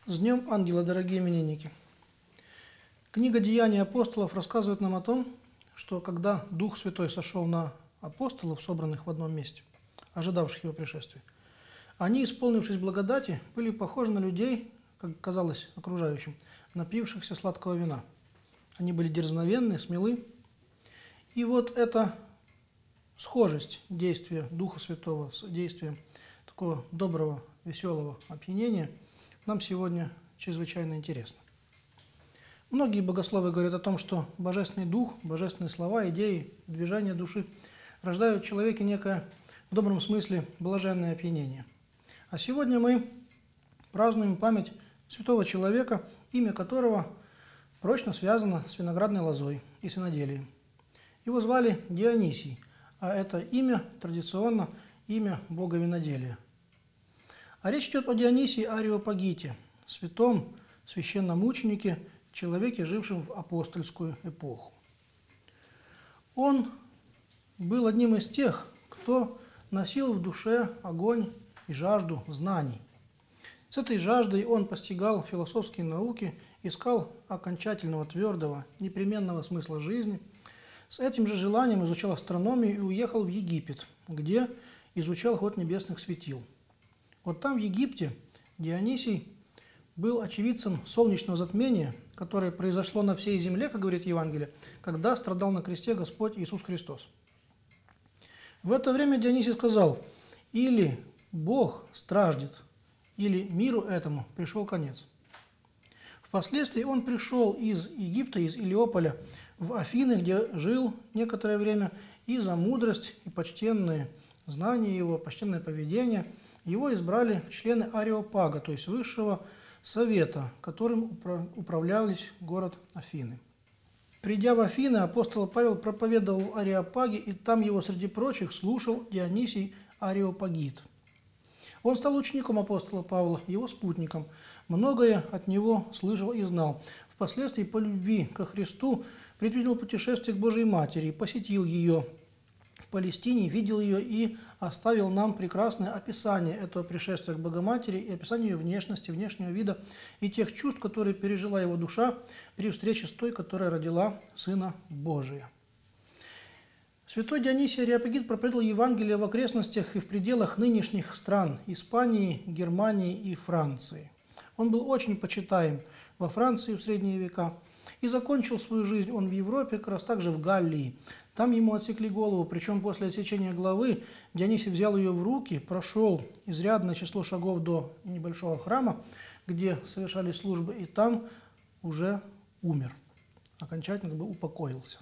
С Днем Ангела, дорогие именинники! Книга «Деяния апостолов» рассказывает нам о том, что когда Дух Святой сошел на апостолов, собранных в одном месте, ожидавших его пришествия, они, исполнившись благодати, были похожи на людей, как казалось окружающим, напившихся сладкого вина. Они были дерзновенны, смелы. И вот эта схожесть действия Духа Святого с действием такого доброго, веселого опьянения нам сегодня чрезвычайно интересно. Многие богословы говорят о том, что Божественный Дух, божественные слова, идеи, движения души рождают в человеке некое, в добром смысле, блаженное опьянение. А сегодня мы празднуем память святого человека, имя которого прочно связано с виноградной лозой и с виноделием. Его звали Дионисий, а это имя традиционно имя бога виноделия. А речь идет о Дионисии Ареопагите, святом священномученике, человеке, жившем в апостольскую эпоху. Он был одним из тех, кто носил в душе огонь и жажду знаний. С этой жаждой он постигал философские науки, искал окончательного, твердого, непременного смысла жизни. С этим же желанием изучал астрономию и уехал в Египет, где изучал ход небесных светил. Вот там, в Египте, Дионисий был очевидцем солнечного затмения, которое произошло на всей земле, как говорит Евангелие, когда страдал на кресте Господь Иисус Христос. В это время Дионисий сказал: «Или Бог страждет, или миру этому пришел конец». Впоследствии он пришел из Египта, из Илиополя, в Афины, где жил некоторое время, и за мудрость и почтенные знания его, почтенное поведение его избрали в члены Ареопага, то есть высшего совета, которым управлялись город Афины. Придя в Афины, апостол Павел проповедовал в Ареопаге, и там его, среди прочих, слушал Дионисий Ареопагит. Он стал учеником апостола Павла, его спутником. Многое от него слышал и знал. Впоследствии по любви ко Христу предпринял путешествие к Божией Матери, посетил ее в Палестине, видел ее и оставил нам прекрасное описание этого пришествия к Богоматери и описание ее внешности, внешнего вида и тех чувств, которые пережила его душа при встрече с той, которая родила Сына Божия. Святой Дионисий Ареопагит проповедовал Евангелие в окрестностях и в пределах нынешних стран Испании, Германии и Франции. Он был очень почитаем во Франции в средние века и закончил свою жизнь он в Европе, как раз также в Галлии. Там ему отсекли голову, причем после отсечения головы Дионисий взял ее в руки, прошел изрядное число шагов до небольшого храма, где совершались службы, и там уже умер, окончательно упокоился.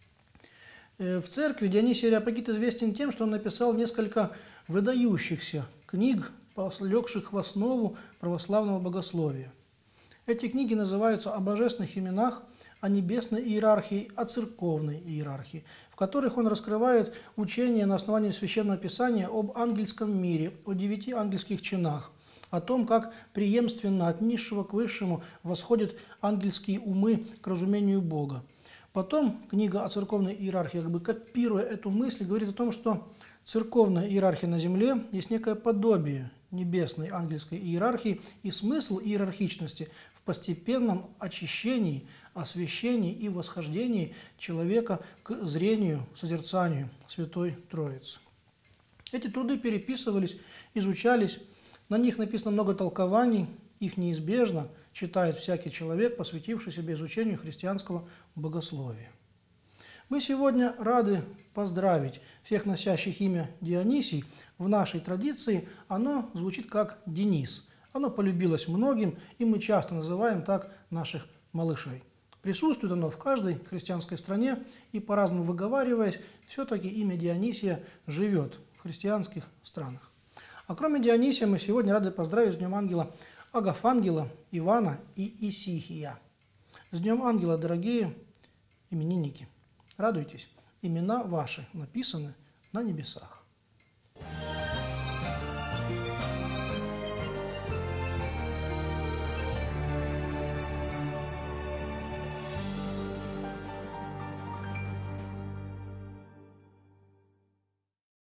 В церкви Дионисий Ареопагит известен тем, что он написал несколько выдающихся книг, легших в основу православного богословия. Эти книги называются «О божественных именах», о небесной иерархии, о церковной иерархии, в которых он раскрывает учение на основании Священного Писания об ангельском мире, о 9 ангельских чинах, о том, как преемственно от низшего к высшему восходят ангельские умы к разумению Бога. Потом книга о церковной иерархии, копируя эту мысль, говорит о том, что церковная иерархия на земле есть некое подобие небесной ангельской иерархии, и смысл иерархичности в постепенном очищении, освящении и восхождении человека к зрению, созерцанию Святой Троицы. Эти труды переписывались, изучались, на них написано много толкований, их неизбежно читает всякий человек, посвятивший себя изучению христианского богословия. Мы сегодня рады поздравить всех носящих имя Дионисий. В нашей традиции оно звучит как Денис. Оно полюбилось многим, и мы часто называем так наших малышей. Присутствует оно в каждой христианской стране, и по-разному выговариваясь, все-таки имя Дионисия живет в христианских странах. А кроме Дионисия мы сегодня рады поздравить с Днем Ангела Агафангела, Ивана и Исихия. С Днем Ангела, дорогие именинники! Радуйтесь, имена ваши написаны на небесах.